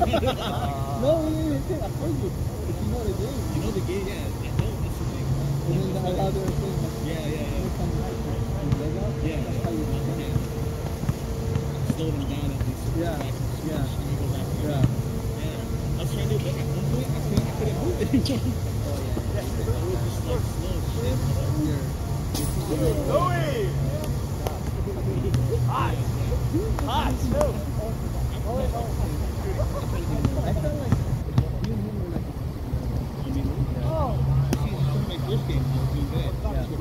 No, I told you. If you know the game. You know the game, yeah. I know, that's the thing. And then the other thing. Yeah. Yeah. That's how you do it. Slow them down at least. Yeah. Yeah. And you go back. Yeah. I was trying to do it, but at one point I couldn't move it anymore. Oh, yeah. I was just like slow shit. Hot! No! I felt like you and him were like. I mean, my first game, I was doing good.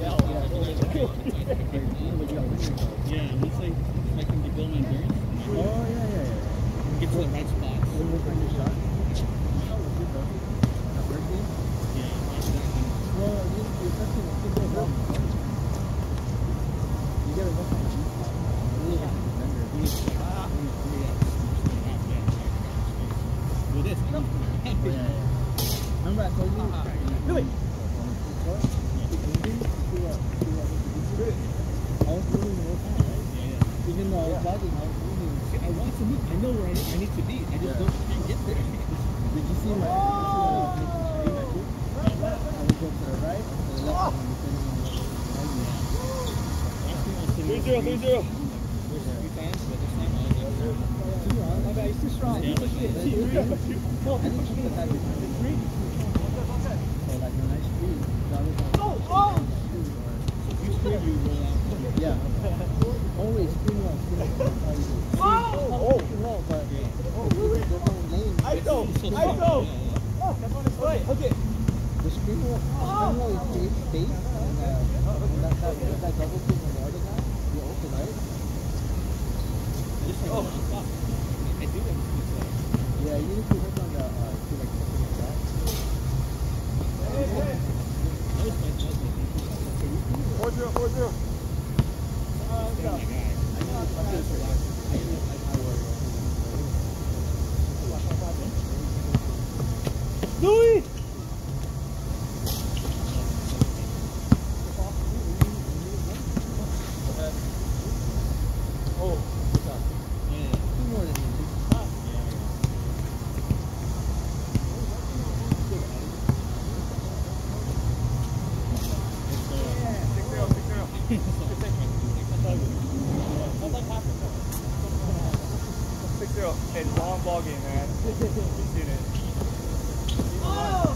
Yeah, and it's like, if I can build my endurance, Oh, yeah. get to the right spots. When you find your shot. That first game? Yeah, exactly. Well, you're touching a single ball. You get a look on the With this, I don't Remember I told you? Really? I was moving the whole time, right? Yeah. Even though I was jogging, I was moving. See, I want to move. I know where I need to be. I just can't get there. Did you see my I would go to the right or to the left one, depending on what 3-0. First few times, but this time I was like, my bad, he's too strong. Yeah, but I didn't keep the habit. So like when I speed, joggers are you scream, you roll out. yeah. Always spin low. Low, but there's no lane. I go! That's on his way. Okay. The spin low is safe, and when that double spin on the other guy, you open, right? I do that. Yeah, you need to work on the to like something like that. That was my job. 4-0. Oh my God. Louis! Hey, long ball game, man. You've seen it. Oh!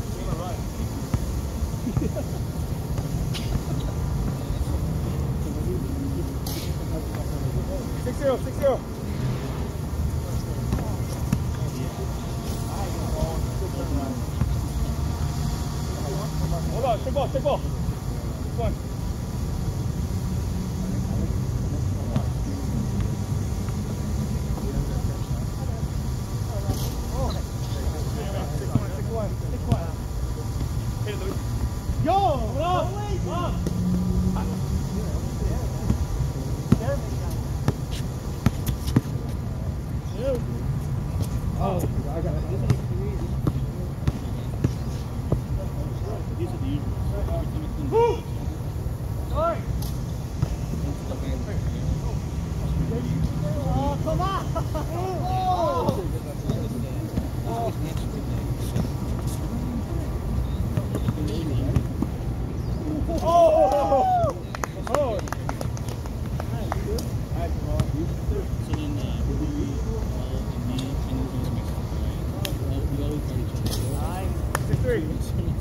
6-0. Hold on, take ball. One. Yo! What up? Oh, I got it. These are the usuals. Sorry. Oh, come on! So then, we always play each other. 6-3.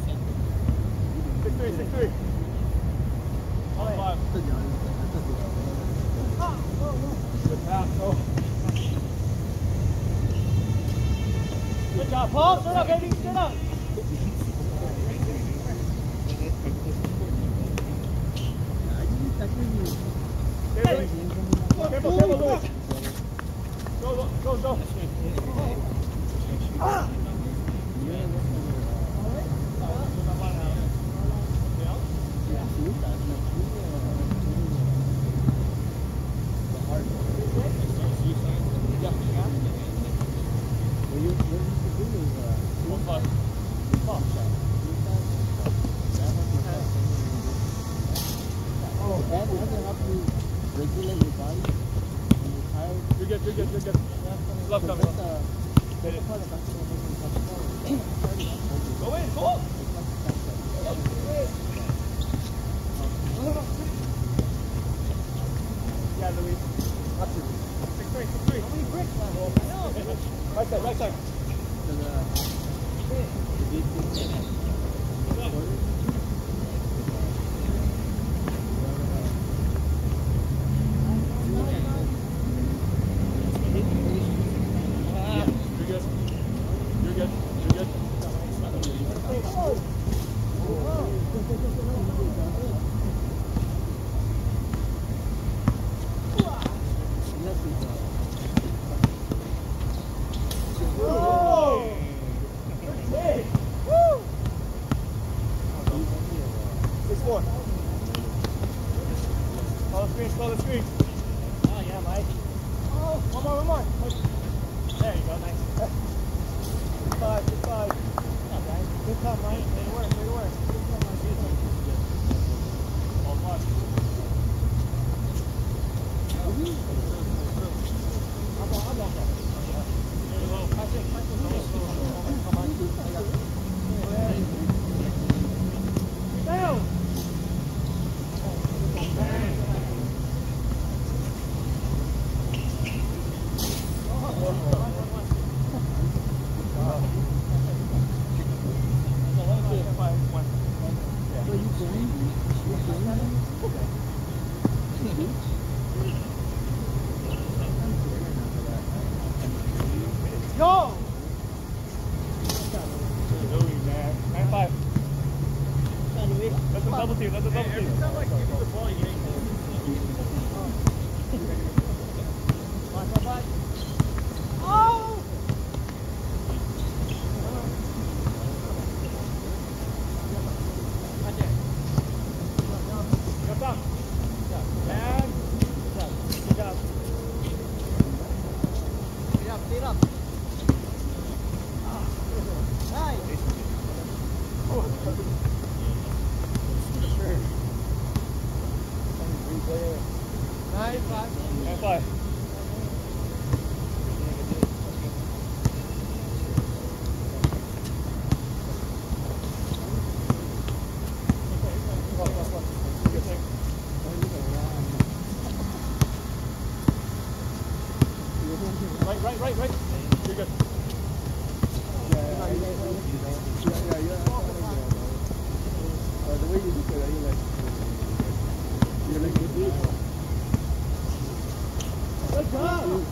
6-3. On 5. Good pass. Oh. Good job, Paul. Stand up, baby. Stand up. Careful, Louis. Go. Ah! Regulate your body when you're tired. You're good. Love coming. Hit it. Go in, go up. Yeah, Louis. Up to 6-3, 6-3. How many bricks left? Right side, right side. Follow the screen. Oh, yeah, Mike. Oh, one more. There you go, nice. Good five. Good come, Mike. Way to work. Ball flush. I'm on that. Down! Go! Man. 9-5. Let them double team. Every time I give you the ball, you ain't oh! Right there. Good job. And good job. Speed up. Nice. Nice. 9-5. Right. You're good. The way you look at it, you're like good. Good job.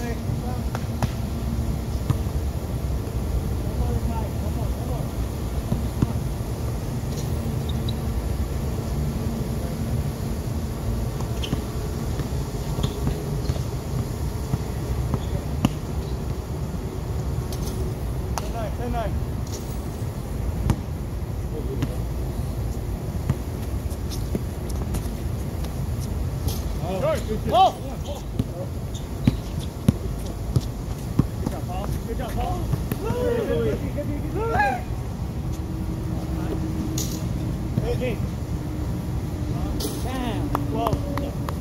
Center. One more, Mike. One more. Nine. Oh! Good job, Paul. Good job, Paul. Good. Hey, Damn. 12.